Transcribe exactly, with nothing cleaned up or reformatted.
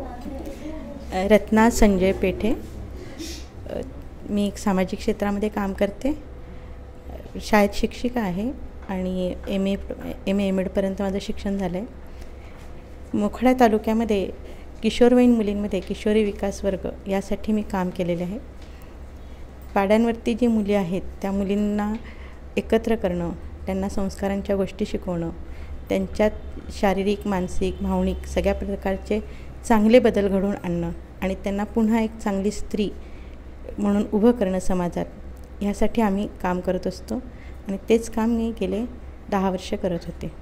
रत्ना संजय पेठे. मी एक सामाजिक क्षेत्रामध्ये काम करते. शाळेत शिक्षिका आहे आणि M A M A M एडपर्यंत माझं शिक्षण झालं आहे. मोखाडा तालुक्यामध्ये किशोरवयीन मुलींमध्ये किशोरी विकास वर्ग यासाठी मी काम केलेले आहे. पाड्यांवरती जी मुली आहेत त्या मुलींना एकत्र करणं, त्यांना संस्कारांच्या गोष्टी शिकवणं, त्यांच्यात शारीरिक, मानसिक, भावनिक सगळ्या प्रकारचे चांगले बदल घडवून आणणं आणि त्यांना पुन्हा एक चांगली स्त्री म्हणून उभं करणं समाजात, ह्यासाठी आम्ही काम करत असतो आणि तेच काम मी गेले दहा वर्ष करत होते.